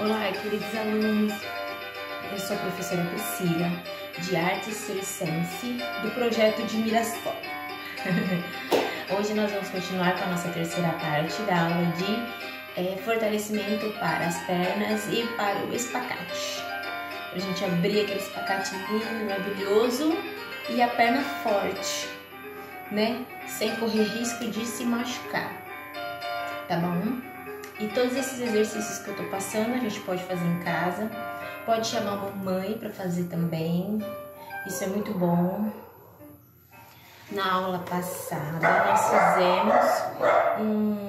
Olá, queridos alunos, eu sou a professora Priscila, de Artes Circense, do projeto de Mirassol. Hoje nós vamos continuar com a nossa terceira parte da aula de fortalecimento para as pernas e para o espacate. Pra gente abrir aquele espacate lindo, maravilhoso e a perna forte, né? Sem correr risco de se machucar, tá bom? E todos esses exercícios que eu tô passando, a gente pode fazer em casa. Pode chamar a mamãe para fazer também. Isso é muito bom. Na aula passada, nós fizemos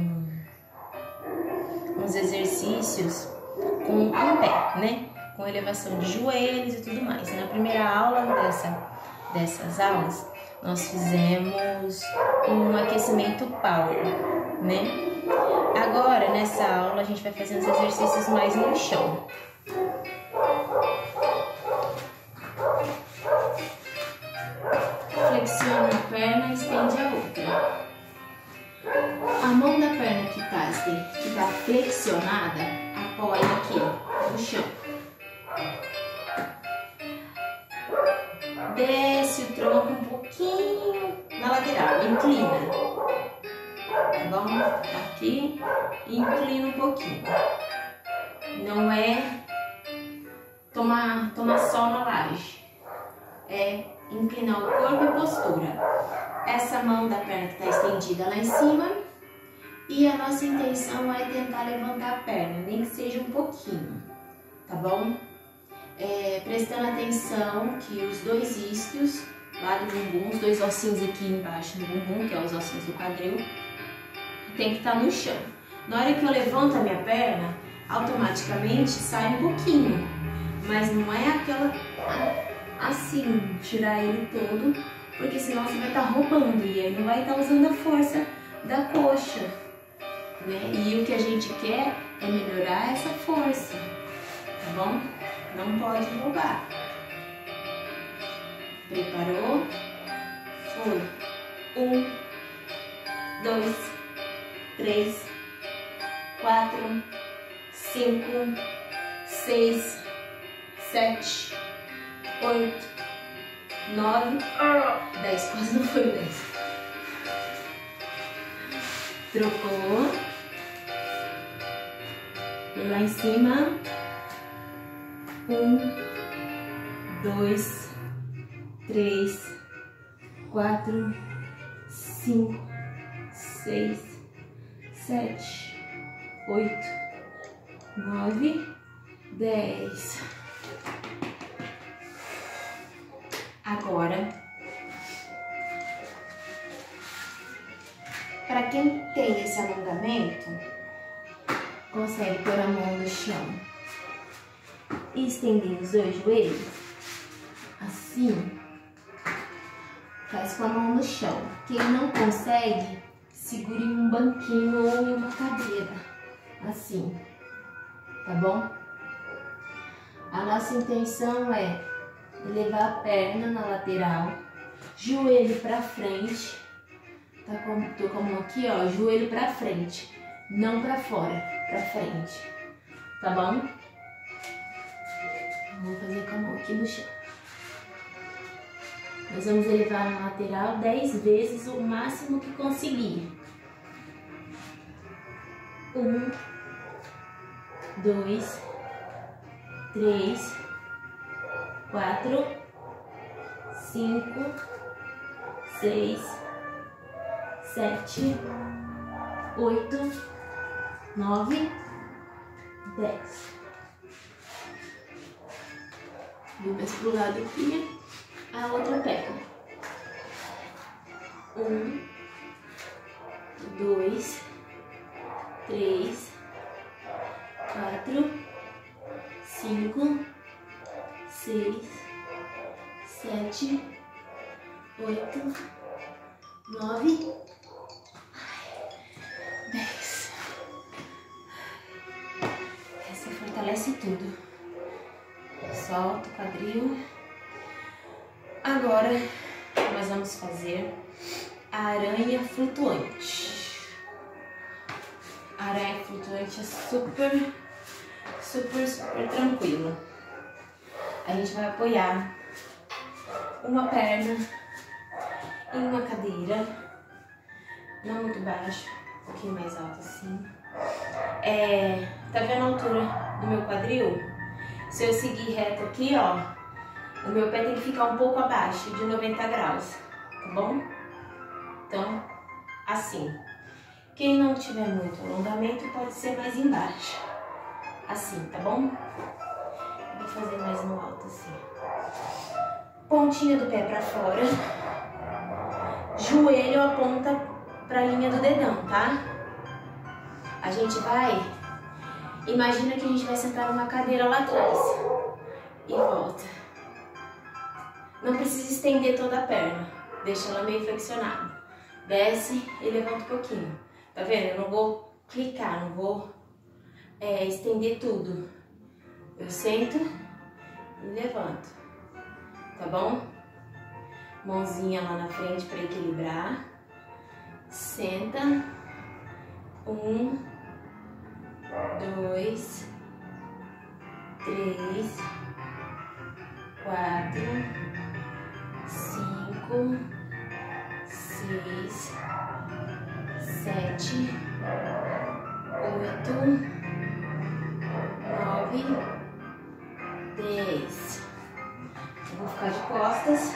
uns exercícios com um pé, né? Com elevação de joelhos e tudo mais. Na primeira aula dessas aulas, nós fizemos um aquecimento power, né? Agora, nessa aula, a gente vai fazer uns exercícios mais no chão. Flexiona uma perna e estende a outra. A mão da perna que tá flexionada, apoia aqui no chão. Desce o tronco um pouquinho na lateral, inclina. Tá bom? Aqui, inclina um pouquinho. Não é tomar sol na laje. É inclinar o corpo e postura. Essa mão da perna que está estendida lá em cima. E a nossa intenção é tentar levantar a perna, nem que seja um pouquinho. Tá bom? Prestando atenção que os dois isquios lá do bumbum, os dois ossinhos aqui embaixo do bumbum, que é os ossinhos do quadril, tem que estar no chão. Na hora que eu levanto a minha perna, automaticamente sai um pouquinho, mas não é aquela assim, tirar ele todo, porque senão você vai estar roubando e aí não vai estar usando a força da coxa, né? E o que a gente quer é melhorar essa força, tá bom? Não pode roubar. Preparou? Foi. 1, 2, 3, 4, 5, 6, 7, 8, 9, 10. Quase não foi 10. Trocou. E lá em cima. 1, 2, 3, 4, 5, 6, 7, 8, 9, 10. Agora, para quem tem esse alongamento, consegue pôr a mão no chão e estender os dois joelhos, assim, faz com a mão no chão. Quem não consegue, segure em um banquinho ou em uma cadeira, assim, tá bom? A nossa intenção é levar a perna na lateral, joelho pra frente, tô com a mão aqui, ó, joelho pra frente, não pra fora, pra frente, tá bom? Vamos fazer com a mão aqui no chão. Nós vamos elevar na lateral 10 vezes, o máximo que conseguir. 1, 2, 3, 4, 5, 6, 7, 8, 9, 10. Vou mais pro lado aqui, a outra perna. 1, 2, 3, 4, 5, 6, 7, 8, 9, 10. Essa fortalece tudo. Solta o quadril. Agora nós vamos fazer a aranha flutuante. A aranha flutuante é super super, super tranquilo. A gente vai apoiar uma perna em uma cadeira, não muito baixo, um pouquinho mais alto assim. Tá vendo a altura do meu quadril? Se eu seguir reto aqui, ó, o meu pé tem que ficar um pouco abaixo de 90 graus, tá bom? Então, assim. Quem não tiver muito alongamento pode ser mais embaixo, assim, tá bom? Vou fazer mais no alto, assim. Pontinha do pé pra fora. Joelho aponta pra linha do dedão, tá? A gente vai... Imagina que a gente vai sentar numa cadeira lá atrás. E volta. Não precisa estender toda a perna. Deixa ela meio flexionada. Desce e levanta um pouquinho. Tá vendo? Eu não vou clicar, não vou estender tudo. Eu sento e levanto. Tá bom? Mãozinha lá na frente para equilibrar. Senta. 1, 2, 3, 4, 5, 6, 7, 8, 9, 10. Eu vou ficar de costas.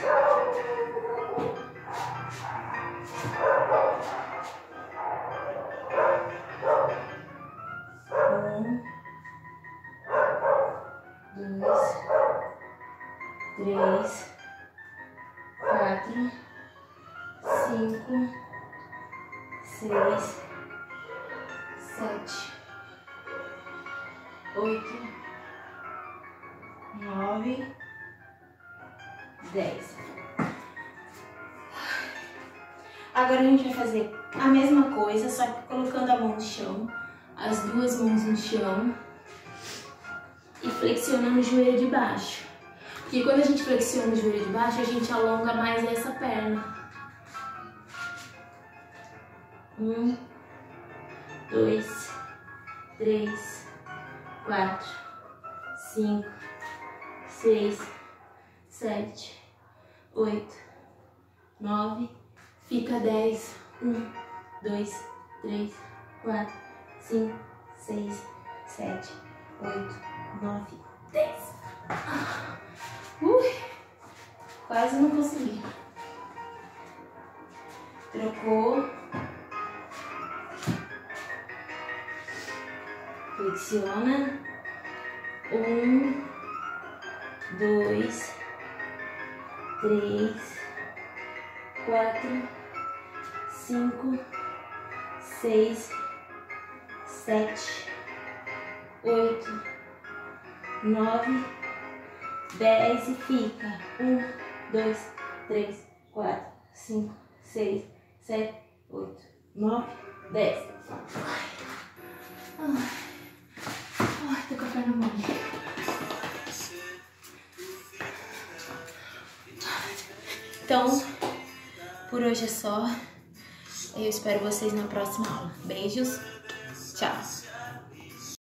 Dois, 3, 4, 5, 6, 7, 8, 9, 10. Agora a gente vai fazer a mesma coisa, só que colocando a mão no chão, as duas mãos no chão e flexionando o joelho de baixo. Porque quando a gente flexiona o joelho de baixo, a gente alonga mais essa perna. 1, 2, 3, 4, 5, 6, 7, 8, 9, fica 10. 1, 2, 3, 4, 5, 6, 7, 8, 9, 10. Quase não consegui. Trocou. Flexiona. 1, 2, 3, 4, 5, 6, 7, 8, 9, 10 e fica. 1, 2, 3, 4, 5, 6, 7, 8, 9, 10. Ai, tô com a perna mole. Então, por hoje é só. Eu espero vocês na próxima aula. Beijos. Tchau.